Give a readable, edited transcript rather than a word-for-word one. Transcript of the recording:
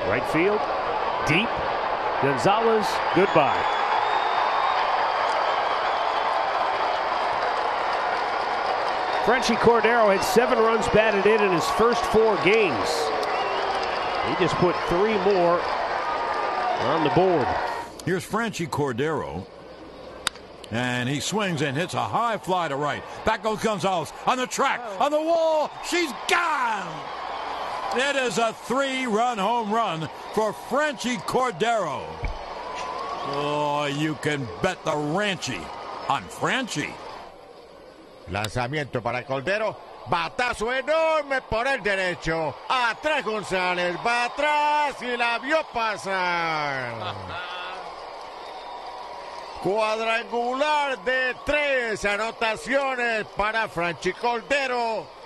Right field, deep. Gonzalez, goodbye. Franchy Cordero had 7 runs batted in his first 4 games. He just put 3 more on the board. Here's Franchy Cordero. And he swings and hits a high fly to right. Back goes Gonzalez on the track, on the wall. She's gone. It is a 3-run home run for Franchy Cordero. Oh, you can bet the Ranchy on Franchy. Lanzamiento para Cordero. Batazo enorme por el derecho. Atrás González. Va atrás y la vio pasar. Cuadrangular de 3 anotaciones para Franchy Cordero.